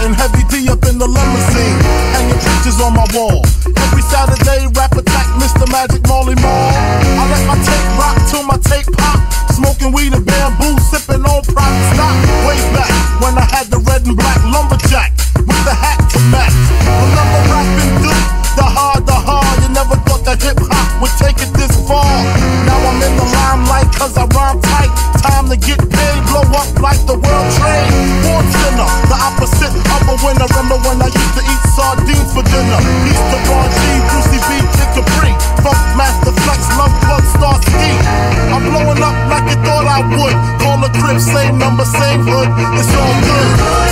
Putting heavy D up in the limousine, hanging pictures on my wall. Every Saturday, rap attack, Mr. Magic Molly Mall. I let my tape rock till my tape pop. Smoking weed and bamboo, sipping on private stock. Way back when I had the red and black lumberjack with the hat to match. Remember rapping Duke, the hard. You never thought that hip hop would take it this far. Now I'm in the limelight cause I rhyme tight. Time to get paid, blow up like the world trade. Born sinner, the opposite of a winner. Remember when I used to eat sardines for dinner? East to Ron G, Brucey B, Kid Capri, Funk Master Flex, Love Bug, Star Ski. I'm blowing up like you thought I would. Call the crib, same number, same hood. It's all good.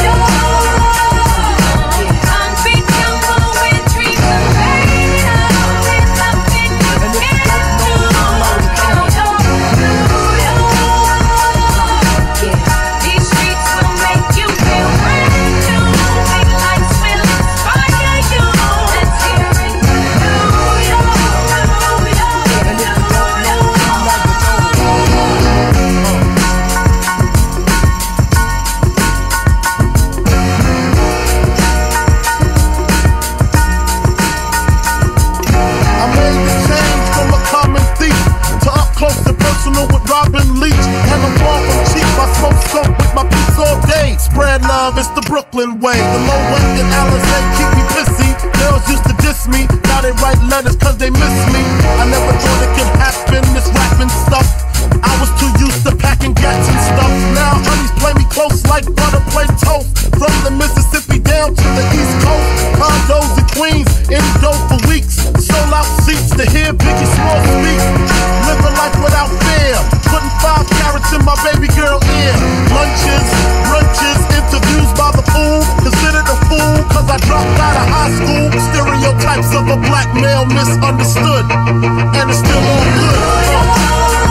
It's the Brooklyn way. The low end and Alizé keep me pissy. Girls used to diss me, now they write letters cause they miss me. I never thought it could happen, this rapping stuff. I was too used to packing gats and stuff. Now honeys play me close like butter play toast. From the Mississippi down to the East Coast. Condos in Queens, in dough for weeks. Sold out seats to hear Biggie Small speak. Living life without fear, putting 5 carats in my baby girl ear. Lunches, brunches, interviews by the fool. Considered a fool cause I dropped out of high school. Stereotypes of a black male misunderstood. And it's still all good.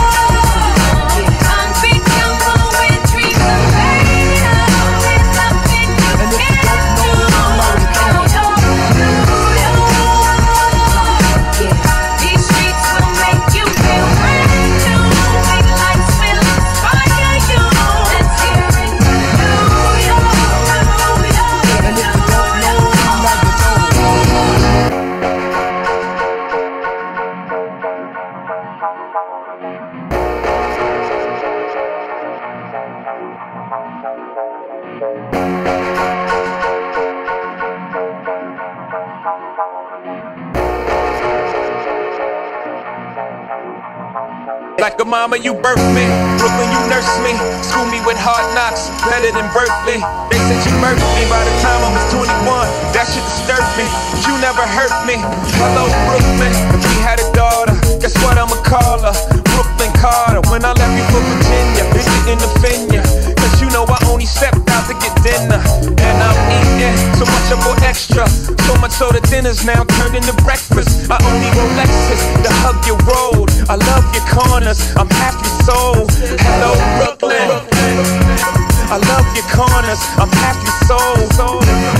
Like a mama, you birthed me. Brooklyn, you nursed me. School me with hard knocks, better than Berkeley. They said you murdered me by the time I was 21. That shit disturbed me, but you never hurt me. Hello, Brooklyn. If we had a daughter, guess what I'ma call her? Brooklyn Carter. When I left you for Virginia, bitch, didn't offend ya. Cause you know I only stepped out to get dinner. And I'm eating so much I bought extra. So much so the dinner's now turned into breakfast. I only roll Lexus to hug your road. I love your corners, I'm half your soul. Hello, Brooklyn. I love your corners, I'm half your soul.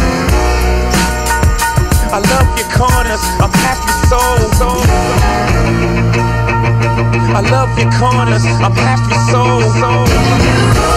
I love your corners, I'm half your soul. I love your corners, I'm half your soul.